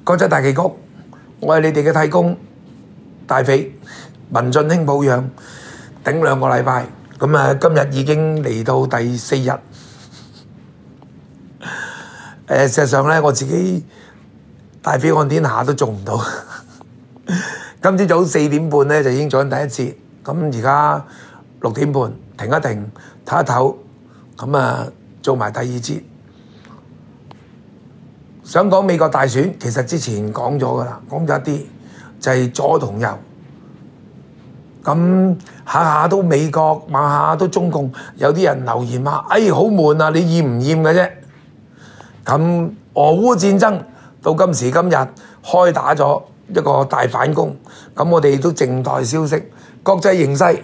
國際大棋局，我係你哋嘅替工大肥文進兄保養，頂2個禮拜，咁啊今日已經嚟到第4日。事實上咧，我自己大飛看天下都做唔到。今朝早4點半咧就已經做緊第一節，咁而家6點半停一停，唞一唞，咁啊做埋第二節。想講美國大選，其實之前講咗噶啦，講咗一啲就係左同右，咁下下都美國，下下都中共，有啲人留言話：好悶啊！你厭唔厭嘅啫？咁俄烏戰爭到今時今日開打咗一個大反攻，咁我哋都靜待消息。國際形勢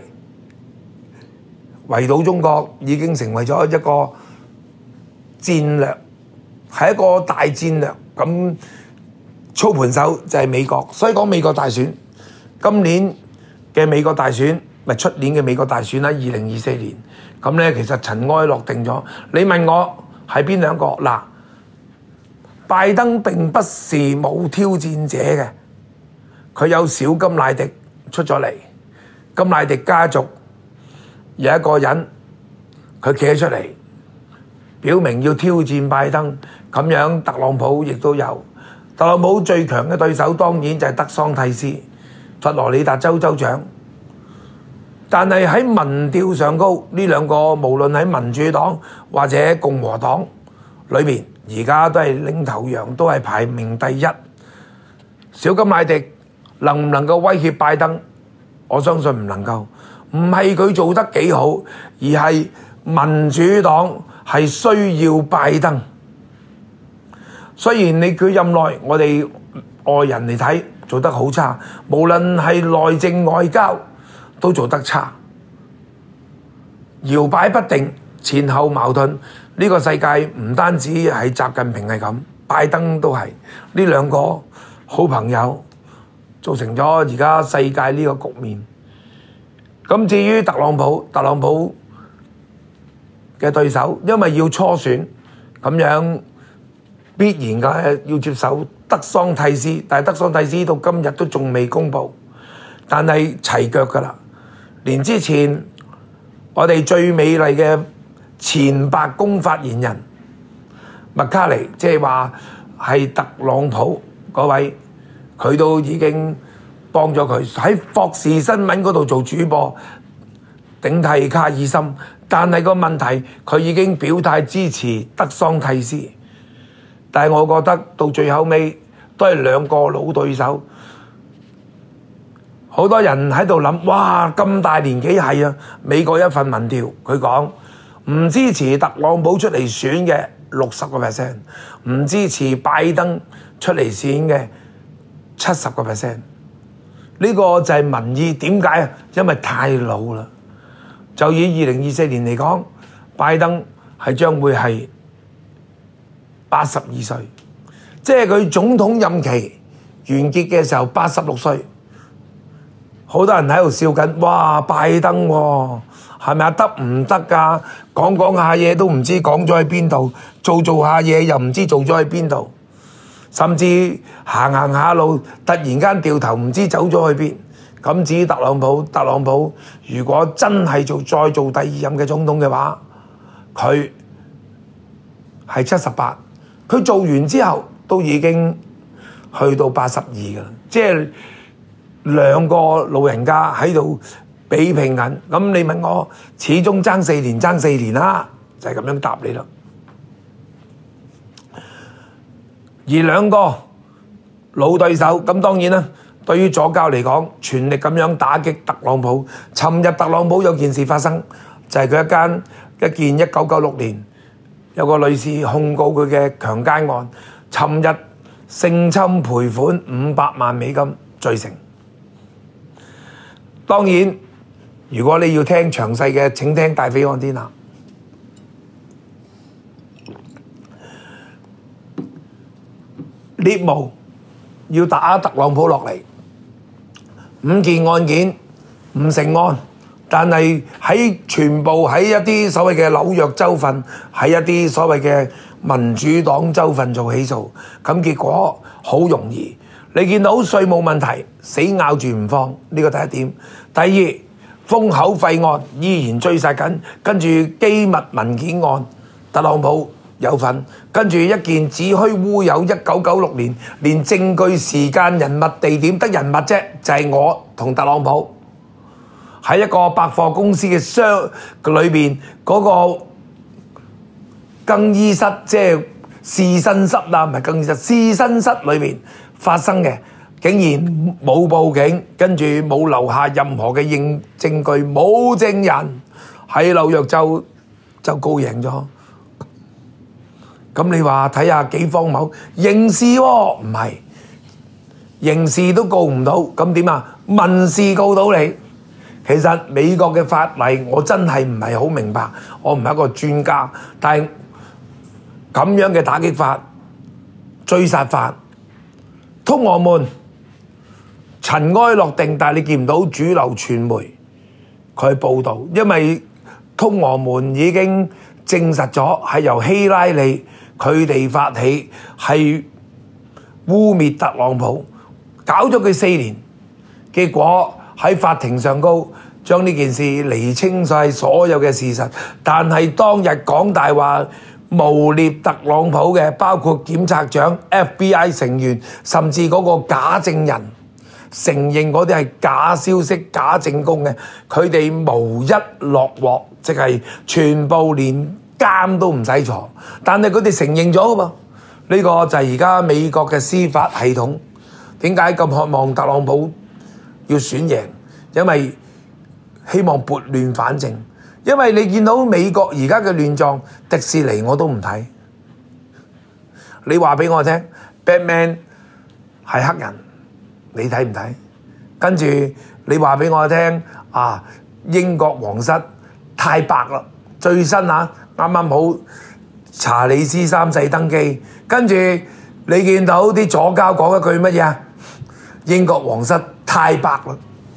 圍堵中國已經成為咗一個戰略。係一個大戰略，咁操盤手就係美國，所以講美國大選，今年嘅美國大選，咪出年嘅美國大選啦，2024年，咁咧其實塵埃落定咗。你問我係邊兩個？嗱，拜登並不是冇挑戰者嘅，佢有小甘迺迪出咗嚟，甘迺迪家族有一個人，佢企咗出嚟，表明要挑戰拜登。咁樣特朗普亦都有，特朗普最強嘅對手當然就係德桑蒂斯，佛羅里達州州長。但係喺民調上高，呢兩個無論喺民主黨或者共和黨裏面，而家都係領頭羊，都係排名第一。小甘迺迪能唔能夠威脅拜登？我相信唔能夠，唔係佢做得幾好，而係民主黨係需要拜登。雖然你佢任內，我哋外人嚟睇做得好差，無論係內政外交都做得差，搖擺不定，前後矛盾。呢個世界唔單止係習近平係咁，拜登都係。呢兩個好朋友造成咗而家世界呢個局面。咁至於特朗普嘅對手，因為要初選，咁樣必然嘅要接受德桑蒂斯，但係德桑蒂斯到今日都仲未公佈，但係齊腳㗎啦。連之前我哋最美麗嘅前白宮發言人麥卡尼，即係話係特朗普嗰位，佢都已經幫咗佢喺霍士新聞嗰度做主播，頂替卡爾森。但係個問題，佢已經表態支持德桑蒂斯。但係我覺得到最後尾都係兩個老對手，好多人喺度諗，哇咁大年紀係啊！美國一份民調，佢講唔支持特朗普出嚟選嘅60%，唔支持拜登出嚟選嘅70%。呢個就係民意。點解啊？因為太老啦。就以2024年嚟講，拜登係將會係82歲，即係佢總統任期完結嘅時候86歲。好多人喺度笑緊，哇！拜登喎，係咪啊？得唔得㗎？講下嘢都唔知講咗喺邊度，做下嘢又唔知做咗喺邊度，甚至行下路突然間掉頭唔知走咗去邊。咁至於特朗普如果真係再做第2任嘅總統嘅話，佢係78。佢做完之後都已經去到82㗎啦，即係兩個老人家喺度比拼緊。咁你問我，始終爭4年啦，就係咁樣答你啦。而兩個老對手，咁當然啦，對於左膠嚟講，全力咁樣打擊特朗普。尋日特朗普有件事發生，就係佢一件1996年。有個女士控告佢嘅強姦案，尋日性侵賠款$500萬美金罪成。當然，如果你要聽詳細嘅，請聽大飛看天下。獵巫要打特朗普落嚟，5件案件唔成案， 但係全部喺一啲所謂嘅紐約州份，喺一啲所謂嘅民主黨州份做起訴，咁結果好容易。你見到稅務問題死咬住唔放，呢個第一點。第二，封口費案依然追殺緊，跟住機密文件案，特朗普有份，跟住一件子虛烏有1996年，連證據、時間、人物、地點得人物啫，就係我同特朗普喺一個百貨公司嘅箱裏邊嗰個更衣室，即係試身室啦，唔係更衣室，試身室裏邊發生嘅，竟然冇報警，跟住冇留下任何嘅證據，冇證人，喺紐約州就告贏咗。咁你話睇下幾荒謬？刑事喎，唔係刑事都告唔到，咁點啊？民事告到你。其實美國嘅法例我真係唔係好明白，我唔係一個專家，但係咁樣嘅打擊法、追殺法、通俄門塵埃落定，但係你見唔到主流傳媒佢報導，因為通俄門已經證實咗係由希拉里佢哋發起，係污蔑特朗普，搞咗佢4年，結果喺法庭上高將呢件事釐清晒所有嘅事實，但係當日講大話誣衊特朗普嘅，包括檢察長、FBI 成員，甚至嗰個假證人承認嗰啲係假消息、假證供嘅，佢哋無一落鑊，即係全部連監都唔使坐。但係佢哋承認咗噶噃，呢個就係而家美國嘅司法系統。點解咁渴望特朗普要選贏？因為希望撥亂反正。因為你見到美國而家嘅亂狀，迪士尼我都唔睇。你話俾我聽 ，Batman 係黑人，你睇唔睇？跟住你話俾我聽啊，英國皇室太白啦，最新啊，啱啱好查理斯3世登基，跟住你見到啲左膠講一句乜嘢啊？英國皇室太白啦。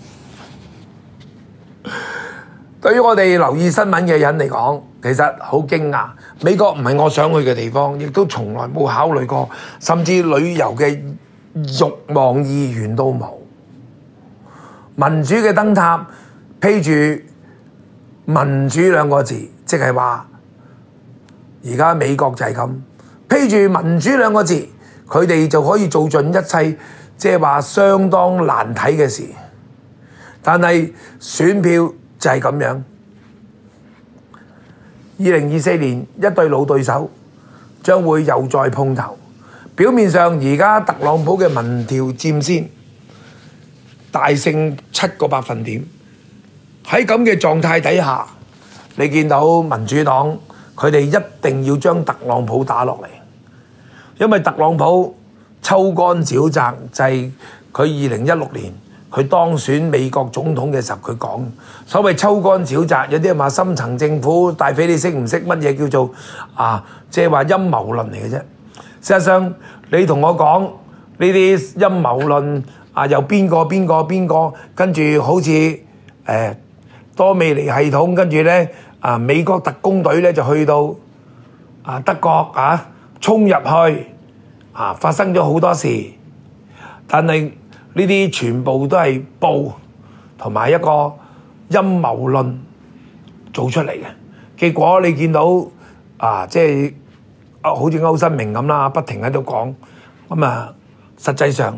對於我哋留意新聞嘅人嚟講，其實好驚訝。美國唔係我想去嘅地方，亦都從來冇考慮過，甚至旅遊嘅慾望意願都冇。民主嘅燈塔披住民主2個字，即係話而家美國就係咁披住民主2個字，佢哋就可以做盡一切，即係話相當難睇嘅事。但係選票就係咁樣。2024年一對老對手將會又再碰頭。表面上而家特朗普嘅民調佔先，大勝7個百分點。喺咁嘅狀態底下，你見到民主黨佢哋一定要將特朗普打落嚟，因為特朗普秋乾沼澤，就係佢2016年佢當選美國總統嘅時候，佢講所謂秋乾沼澤，有啲人話深層政府，大匪你識唔識乜嘢叫做即係話陰謀論嚟嘅啫。事實上，你同我講呢啲陰謀論又邊個，跟住好似多美尼系統，跟住咧美國特工隊咧就去到德國衝入去發生咗好多事，但係呢啲全部都係報同埋一個陰謀論做出嚟嘅。結果你見到即係好似歐新明咁啦，不停喺度講咁實際上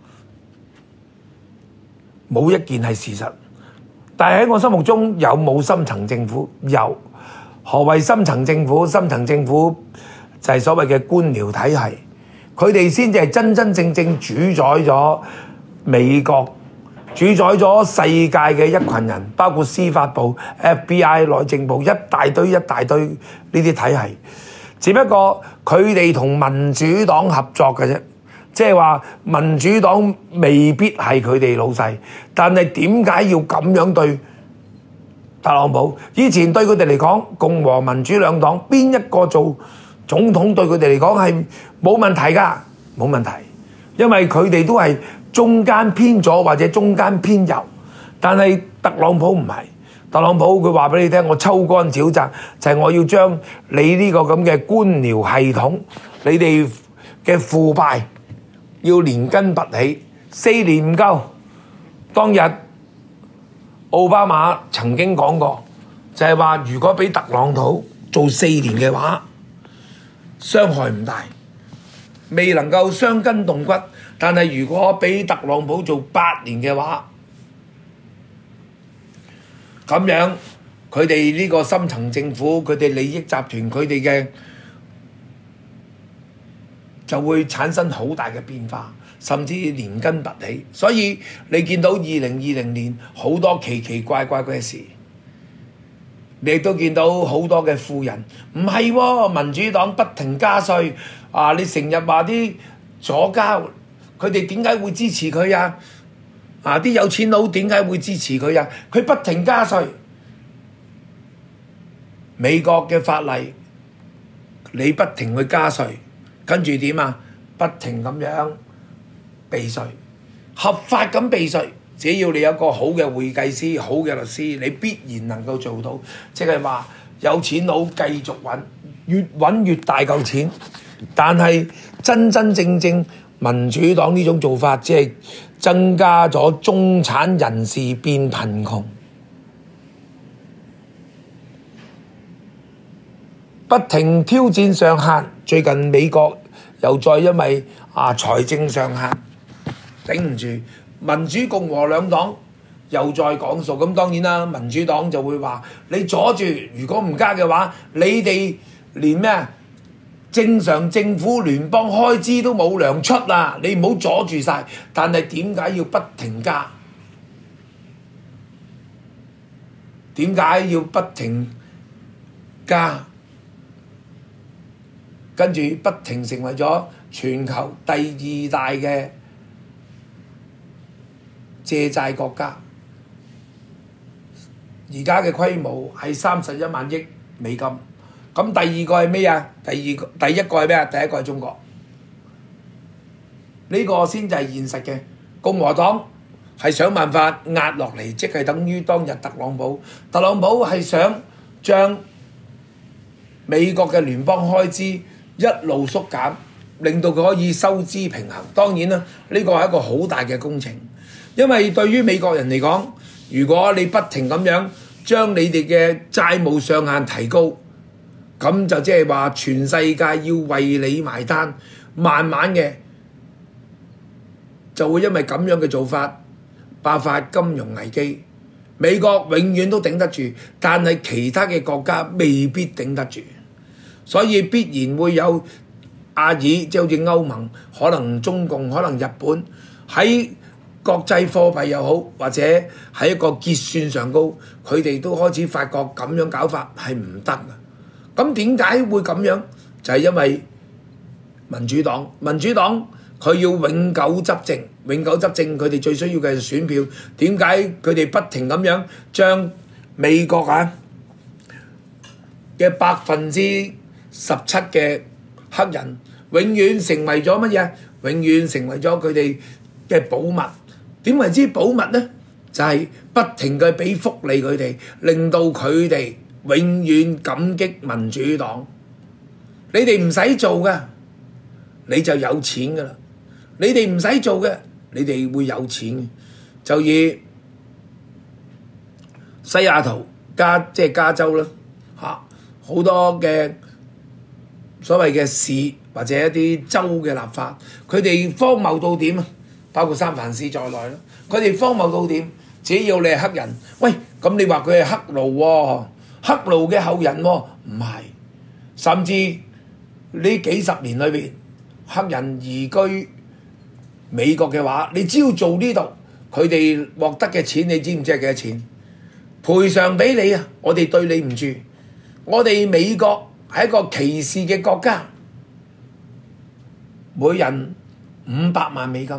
冇一件係事實。但係喺我心目中有冇深層政府？有。何謂深層政府？深層政府就係所謂嘅官僚體系，佢哋先至係真真正正主宰咗美國，主宰咗世界嘅一群人，包括司法部、FBI、內政部一大堆呢啲體系。只不過佢哋同民主黨合作嘅啫，即係話民主黨未必係佢哋老細，但係點解要咁樣對特朗普？以前對佢哋嚟講，共和民主兩黨邊一個做總統對佢哋嚟講係冇問題㗎，冇問題，因為佢哋都係中間偏左或者中間偏右。但係特朗普唔係， 特朗普佢話俾你聽，我抽乾沼澤，就係我要將你呢個咁嘅官僚系統，你哋嘅腐敗要連根拔起。4年唔夠，當日奧巴馬曾經講過，就係話如果俾特朗普做4年嘅話，傷害唔大，未能夠傷筋動骨。但係如果俾特朗普做8年嘅話，咁樣佢哋呢個深層政府，佢哋利益集團，佢哋嘅就會產生好大嘅變化，甚至連根拔起。所以你見到2020年好多奇奇怪怪嘅事，你亦都見到好多嘅富人唔係喎，民主黨不停加稅啊！你成日話啲左膠，佢哋點解會支持佢啊？啊！啲有錢佬點解會支持佢啊？佢不停加稅，美國嘅法例，你不停去加稅，跟住點啊？不停咁樣避稅，合法咁避稅。只要你有個好嘅會計師、好嘅律師，你必然能夠做到。即係話有錢佬繼續揾，越揾越大嚿錢。但係真真正正民主黨呢種做法，只係增加咗中產人士變貧窮，不停挑戰上限。最近美國又再因為財政上限頂唔住，民主共和兩黨又再講數。咁當然啦，民主黨就會話你阻住，如果唔加嘅話，你哋連咩正常政府聯邦開支都冇糧出啦，你唔好阻住晒。但係點解要不停加？點解要不停加？跟住不停成為咗全球第2大嘅借債國家。而家嘅規模係31萬億美金。咁第二個係咩啊？第一個係咩啊？第一個係中國。呢個先就係現實嘅。共和黨係想辦法壓落嚟，即係等於當日特朗普。特朗普係想將美國嘅聯邦開支一路縮減，令到佢可以收支平衡。當然啦，呢個係一個好大嘅工程，因為對於美國人嚟講，如果你不停咁樣將你哋嘅債務上限提高，咁就即係話全世界要為你埋單，慢慢嘅就會因為咁樣嘅做法爆發金融危機。美國永遠都頂得住，但係其他嘅國家未必頂得住，所以必然會有亞爾，即係好似歐盟、可能中共、可能日本喺國際貨幣又好，或者喺一個結算上高，佢哋都開始發覺咁樣搞法係唔得嘅。咁點解會咁樣？就係因為民主黨佢要永久執政，佢哋最需要嘅係選票。點解佢哋不停咁樣將美國嘅17%嘅黑人永遠成為咗乜嘢？永遠成為咗佢哋嘅寶物。點為之寶物呢？就係不停嘅俾福利佢哋，令到佢哋永遠感激民主黨。你哋唔使做嘅，你就有錢噶啦。你哋唔使做嘅，你哋會有錢嘅。就以西雅圖即係加州啦，好多嘅所謂嘅市或者一啲州嘅立法，佢哋荒謬到點啊？包括三藩市在內啦，佢哋荒謬到點？只要你係黑人，喂，咁你話佢係黑奴喎，黑奴嘅後人喎，唔係。甚至呢幾十年裏邊，黑人移居美國嘅話，你只要做呢度，佢哋獲得嘅錢，你知唔知係幾多錢？賠償俾你啊！我哋對你唔住，我哋美國係一個歧視嘅國家，每人500萬美金。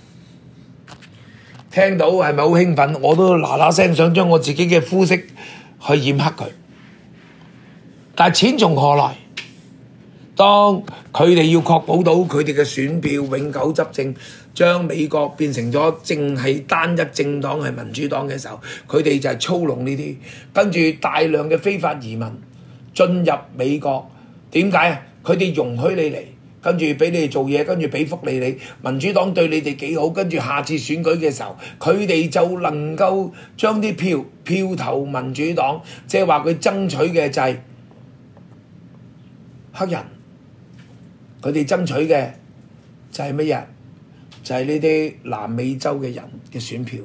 聽到係咪好興奮？我都嗱嗱聲想將我自己嘅膚色去染黑佢。但係錢從何來？ 當佢哋要確保到佢哋嘅選票永久執政，將美國變成咗淨係單一政黨係民主黨嘅時候，佢哋就係操弄呢啲，跟住大量嘅非法移民進入美國。點解啊？佢哋容許你嚟，跟住俾你哋做嘢，跟住俾福利你，民主黨對你哋幾好，跟住下次選舉嘅時候，佢哋就能夠將啲票投民主黨，即係話佢爭取嘅就係黑人。佢哋爭取嘅就係乜嘢？就係呢啲南美洲嘅人嘅選票，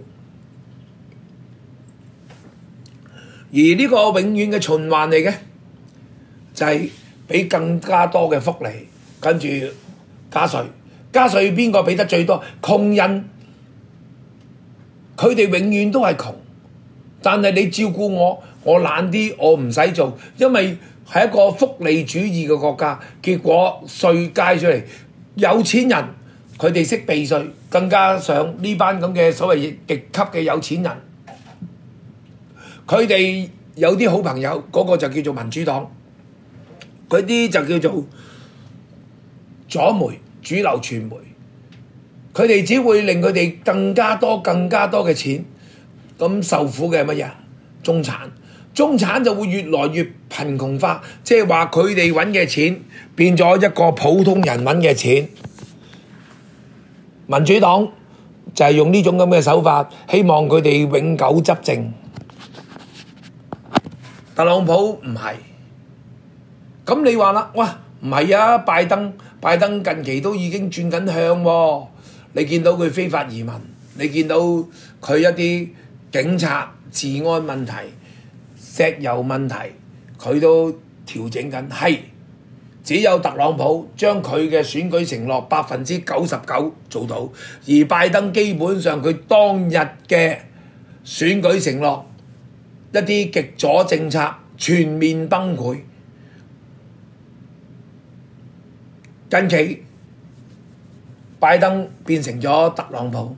而呢個永遠嘅循環嚟嘅，就係俾更加多嘅福利，跟住加稅，邊個俾得最多？窮人，佢哋永遠都係窮，但係你照顧我懶啲，我唔使做，因為係一個福利主義嘅國家，結果稅加出嚟，有錢人佢哋識避稅，更加上呢班咁嘅所謂極級嘅有錢人，佢哋有啲好朋友，嗰個就叫做民主黨，嗰啲就叫做左媒、主流傳媒，佢哋只會令佢哋更加多嘅錢，咁受苦嘅係乜嘢？中產就會越來越貧窮化，即係話佢哋揾嘅錢變咗一個普通人揾嘅錢。民主黨就係用呢種咁嘅手法，希望佢哋永久執政。特朗普唔係，咁你話啦，哇，唔係啊，拜登近期都已經轉緊向喎，你見到佢非法移民，你見到佢一啲警察治安問題、石油問題，佢都調整緊。係，只有特朗普將佢嘅選舉承諾99%做到，而拜登基本上佢當日嘅選舉承諾一啲極左政策全面崩潰。近期拜登變成咗特朗普，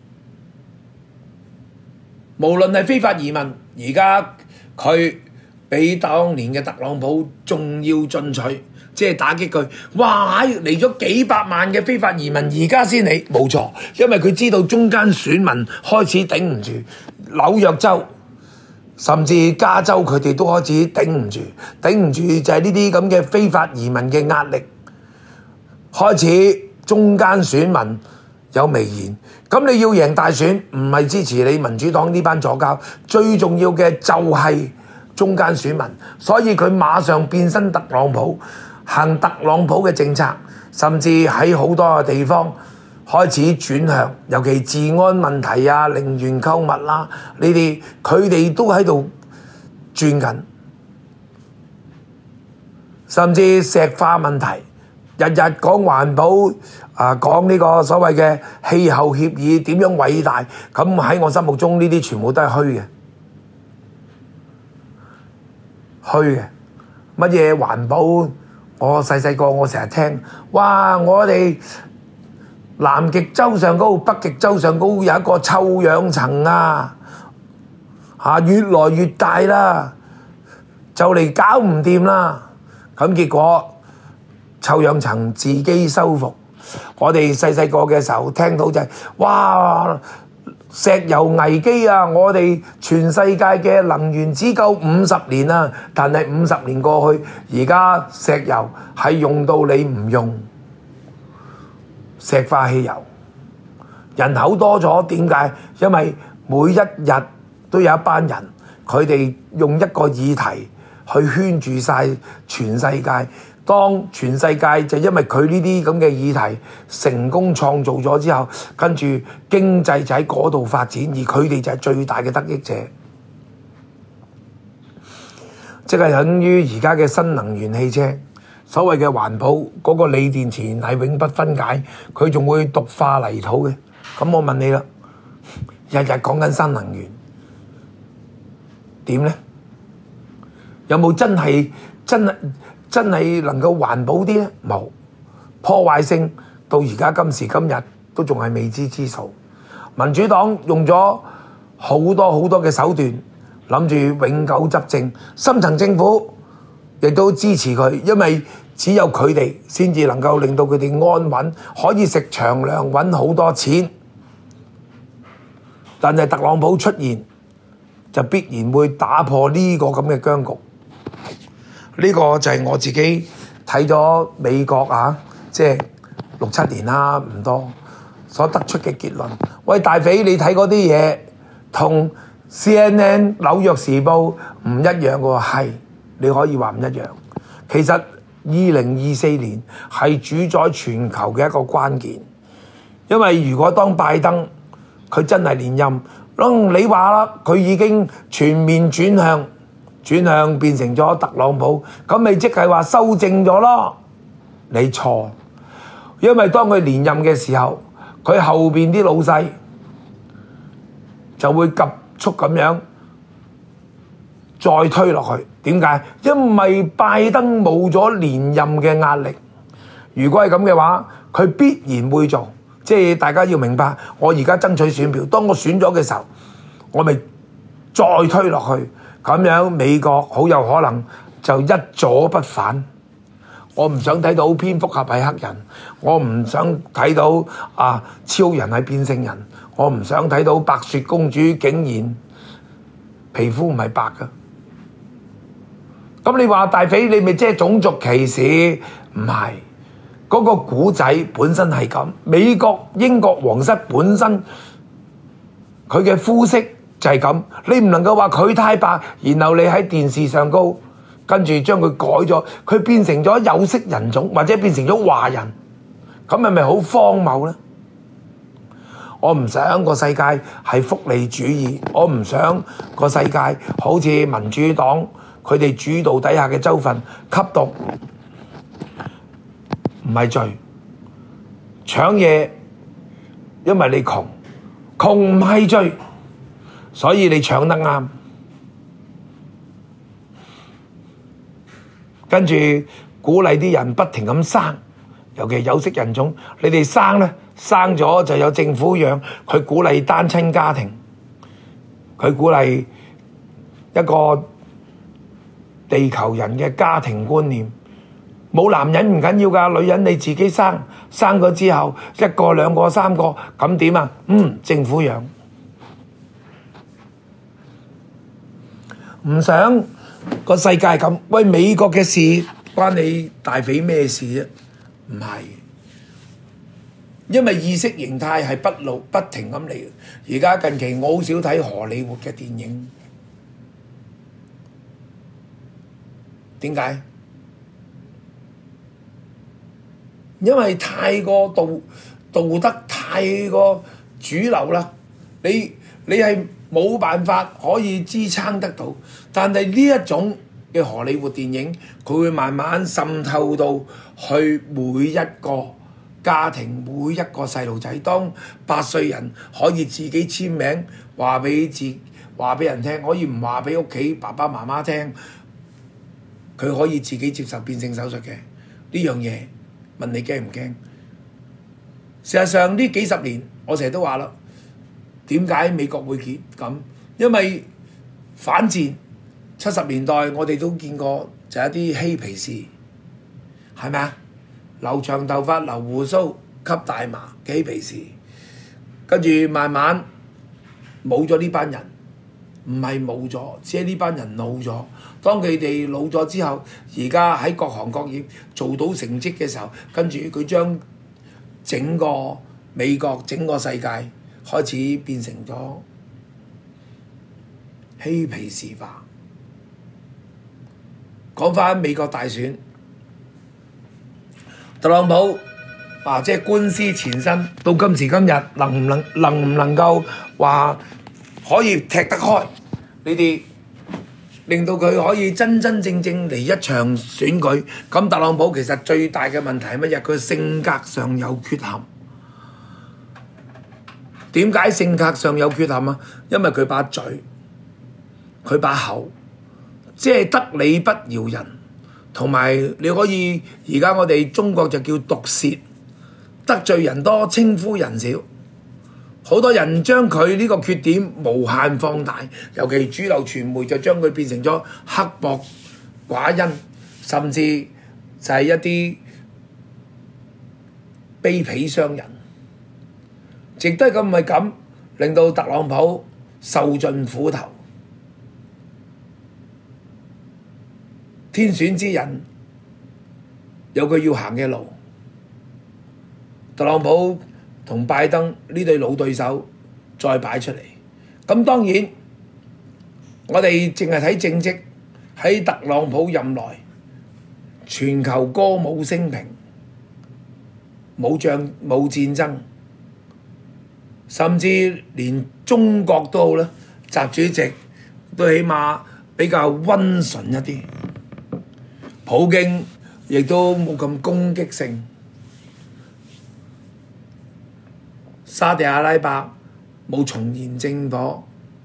無論係非法移民，而家佢比當年嘅特朗普仲要進取，即係打擊佢。哇！嚟咗幾百萬嘅非法移民，而家先嚟，冇錯，因為佢知道中間選民開始頂唔住，紐約州甚至加州佢哋都開始頂唔住就係呢啲咁嘅非法移民嘅壓力。開始中間選民有微言，咁你要贏大選，唔係支持你民主黨呢班左膠，最重要嘅就係中間選民，所以佢馬上變身特朗普，行特朗普嘅政策，甚至喺好多嘅地方開始轉向，尤其治安問題啊、零元購物啦呢啲，佢哋都喺度轉緊，甚至石化問題。日日講環保，講呢個所謂嘅氣候協議點樣偉大，咁喺我心目中呢啲全部都係虛嘅。乜嘢環保？我細個我成日聽，哇！我哋南極洲上高、北極洲上高有一個臭氧層啊，越來越大啦，就嚟搞唔掂啦。咁結果臭氧層自己修復，我哋細個嘅時候聽到就係，哇！石油危機啊！我哋全世界嘅能源只夠50年啊，但係50年過去，而家石油係用到你唔用，石化汽油，人口多咗，點解？因為每一日都有一班人，佢哋用一個議題去圈住晒全世界。當全世界就因為佢呢啲咁嘅議題成功創造咗之後，跟住經濟就喺嗰度發展，而佢哋就係最大嘅得益者，即係等於而家嘅新能源汽車，所謂嘅環保嗰個鋰電池係永不分解，佢仲會毒化泥土嘅。咁我問你啦，日日講緊新能源，點呢？有冇真係能夠環保啲呢？冇，破壞性到而家今時今日都仲係未知之數。民主黨用咗好多嘅手段，諗住永久執政，深層政府亦都支持佢，因為只有佢哋先至能夠令到佢哋安穩，可以食長糧揾好多錢。但係特朗普出現，就必然會打破呢個咁嘅僵局。呢個就係我自己睇咗美國即係6、7年啦，唔多所得出嘅結論。喂，大匪，你睇嗰啲嘢同 CNN 紐約時報唔一樣喎，係你可以話唔一樣。其實2024年係主宰全球嘅一個關鍵，因為如果當拜登佢真係連任，你話啦，佢已經全面轉向變成咗特朗普，咁咪即係話修正咗咯？你錯，因為當佢連任嘅時候，佢後邊啲老細就會急速咁樣再推落去。點解？因為拜登冇咗連任嘅壓力。如果係咁嘅話，佢必然會做。即係大家要明白，我而家爭取選票，當我選咗嘅時候，我咪再推落去，咁樣美國好有可能就一左不反。我唔想睇到蝙蝠俠係黑人，我唔想睇到超人係變性人，我唔想睇到白雪公主竟然皮膚唔係白㗎。咁你話大匪，你咪即係種族歧視？唔係。嗰個古仔本身係咁，美國英國皇室本身佢嘅膚色就係咁，你唔能夠話佢太白，然後你喺電視上高跟住將佢改咗，佢變成咗有色人種或者變成咗華人，咁係咪好荒謬呢？我唔想個世界係福利主義，我唔想個世界好似民主黨佢哋主導底下嘅州份吸毒。唔係罪，搶嘢，因為你窮唔係罪，所以你搶得啱。跟住鼓勵啲人不停咁生，尤其有色人種，你哋生呢，生咗就有政府養。佢鼓勵單親家庭，佢鼓勵一個地球人嘅家庭觀念。冇男人唔緊要㗎，女人你自己生咗之後1個2個3個，咁點啊？政府養。唔想個世界咁。喂，美國嘅事關你大匪咩事啫？唔係，因為意識形態係不停咁嚟。而家近期我好少睇荷里活嘅電影，點解？因為太過道德太過主流啦，你係冇辦法可以支撐得到。但係呢一種嘅荷里活電影，佢會慢慢滲透到去每一個家庭，每一個細路仔。當8歲人可以自己簽名，話俾人聽，可以唔話俾屋企爸爸媽媽聽，佢可以自己接受變性手術嘅呢樣嘢。問你驚唔驚？事實上呢幾十年，我成日都話啦，點解美國會咁？因為反戰70年代，我哋都見過就係一啲嬉皮士，係咪啊？留長頭髮、留鬍鬚、吸大麻嘅嬉皮士，跟住慢慢冇咗呢班人，唔係冇咗，只係呢班人老咗。當佢哋老咗之後，而家喺各行各業做到成績嘅時候，跟住佢將整個美國、整個世界開始變成咗嬉皮士化。講返美國大選，特朗普即係官司纏身，到今時今日能唔能夠話可以踢得開呢啲？令到佢可以真正嚟一場選舉。咁特朗普其實最大嘅問題係乜嘢？佢性格上有缺陷。點解性格上有缺陷啊？因為佢把嘴，佢把口，即係得理不饒人，同埋你可以而家我哋中國就叫毒舌，得罪人多，稱呼人少。好多人將佢呢個缺點無限放大，尤其主流傳媒就將佢變成咗刻薄寡恩，甚至就係一啲卑鄙商人，亦都係咁，唔係咁，令到特朗普受盡苦頭。天選之人有佢要行嘅路，特朗普同拜登呢對老對手再擺出嚟。咁當然，我哋淨係睇政績，喺特朗普任內，全球歌舞升平，冇戰爭，甚至連中國都好啦，習主席都起碼比較溫順一啲。普京亦都冇咁攻擊性，沙地阿拉伯冇重燃正火，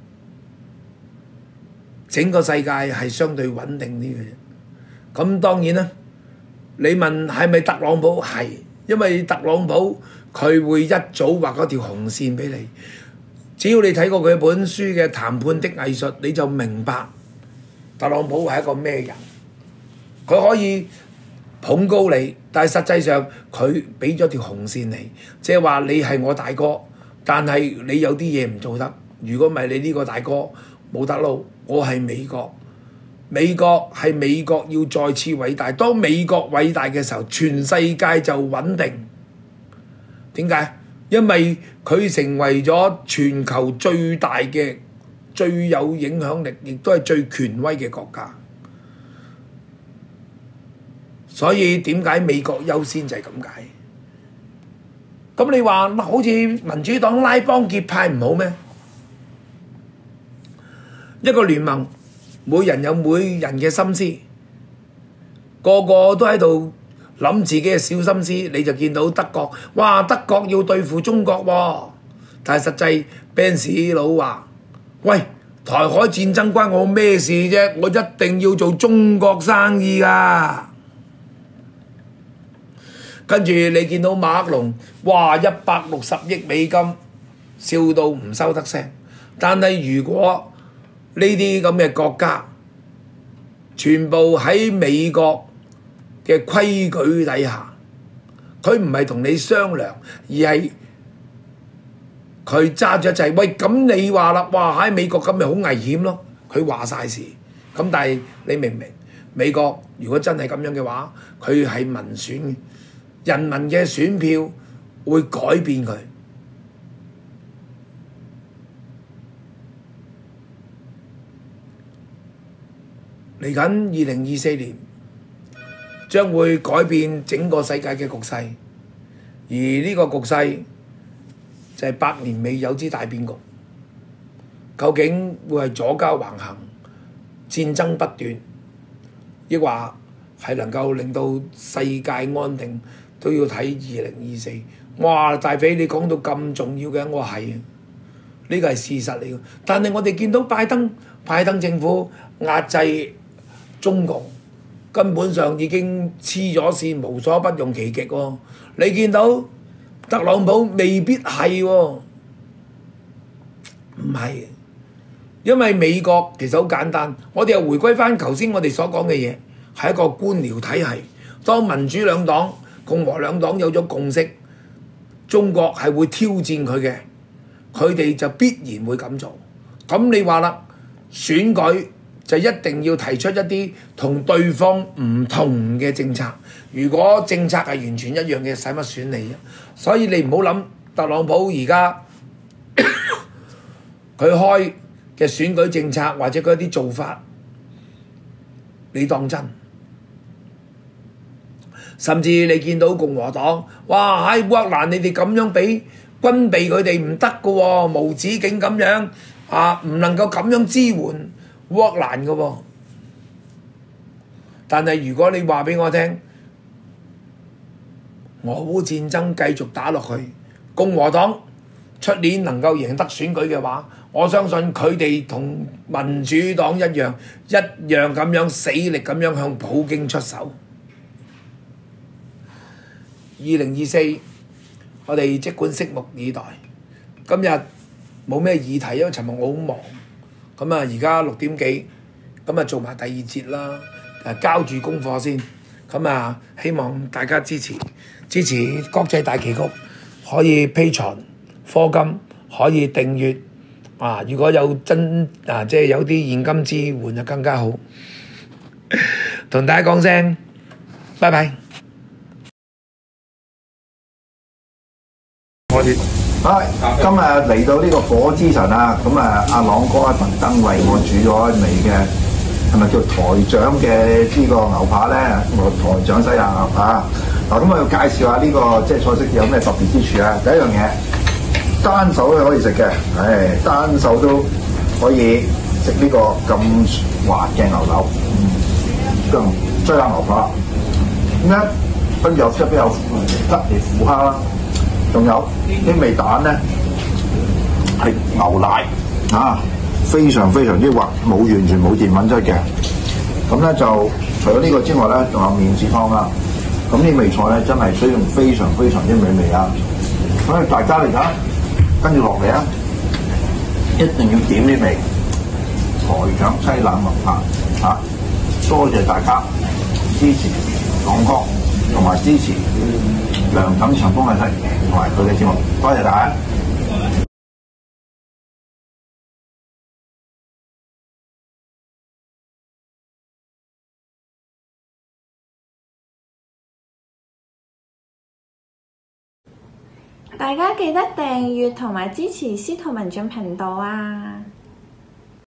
整個世界係相對穩定啲嘅啫。咁當然啦，你問係咪特朗普？係，因為特朗普佢會一早畫嗰條紅線俾你。只要你睇過佢本書嘅《談判的藝術》，你就明白特朗普係一個咩人。佢可以捧高你，但係實際上佢俾咗條紅線你，即係話你係我大哥，但係你有啲嘢唔做得。如果唔係你呢個大哥冇得撈，我係美國，美國係美國要再次偉大。當美國偉大嘅時候，全世界就穩定。點解？因為佢成為咗全球最大嘅、最有影響力，亦都係最權威嘅國家。所以點解美國優先就係咁解？咁你話好似民主黨拉幫結派唔好咩？一個聯盟，每人有每人嘅心思，個個都喺度諗自己嘅小心思。你就見到德國，哇！德國要對付中國喎，但係實際 Benz 佬話：喂，台海戰爭關我咩事啫？我一定要做中國生意㗎。跟住你見到馬克龍，哇！160億美金，笑到唔收得聲。但係如果呢啲咁嘅國家，全部喺美國嘅規矩底下，佢唔係同你商量，而係佢揸住一掣。喂，咁你話啦，哇！喺美國咁咪好危險咯？佢話晒事。咁但係你明唔明？美國如果真係咁樣嘅話，佢係民選嘅。人民嘅選票會改變佢。嚟緊2024年將會改變整個世界嘅局勢，而呢個局勢就係百年未有之大變局。究竟會係左膠橫行、戰爭不斷，抑或係能夠令到世界安定？都要睇2024。哇！大肥你講到咁重要嘅，我話係，呢個係事實嚟嘅。但係我哋見到拜登政府壓制中共，根本上已經黐咗線，無所不用其極喎。你見到特朗普未必係喎，唔係，因為美國其實好簡單。我哋又回歸翻頭先我哋所講嘅嘢，係一個官僚體系。當民主兩黨、共和兩黨有咗共識，中國係會挑戰佢嘅，佢哋就必然會咁做。咁你話啦，選舉就一定要提出一啲同對方唔同嘅政策。如果政策係完全一樣嘅，使乜選你啊？所以你唔好諗特朗普而家佢開嘅選舉政策或者佢一啲做法，你當真？甚至你見到共和黨，哇！喺烏克蘭你哋咁樣俾軍備佢哋唔得㗎喎，無止境咁樣啊，唔能夠咁樣支援烏克蘭㗎喎。但係如果你話俾我聽，俄烏戰爭繼續打落去，共和黨出年能夠贏得選舉嘅話，我相信佢哋同民主黨一樣咁樣死力咁樣向普京出手。2024，我哋即管拭目以待。今日冇咩議題，因為尋日我好忙，咁啊而家6點幾，咁啊做埋第二節啦，交住功課先。 咁啊，希望大家支持國際大棋局，可以 Patreon 課金，可以訂閱啊！如果有即係有啲現金支援就更加好。同大家講聲，拜拜。 今日嚟到呢個火之神啊，咁啊，阿朗哥特登為我煮咗一味嘅，係咪叫台長嘅呢個牛扒咧？我台長西洋牛扒。嗱，咁我要介紹下呢個即係菜式有咩特別之處啊？第一樣嘢，單手都可以食嘅，單手都可以食呢個咁滑嘅牛柳，咁西洋牛扒。咁咧，跟住有側邊有吉列虎蝦啦。仲有啲味蛋咧係牛奶啊，非常之滑，完全冇澱粉質嘅。咁咧就除咗呢個之外咧，仲有麵豉湯啦。咁呢味菜咧真係需要非常之美味啊！所以大家嚟緊跟住落嚟啊，一定要點呢味台長西冷牛扒啊！多謝大家支持朗哥同埋支持梁錦祥風麗西同埋佢嘅節目，多謝大家。 大家記得訂閱同埋支持司徒文進頻道啊！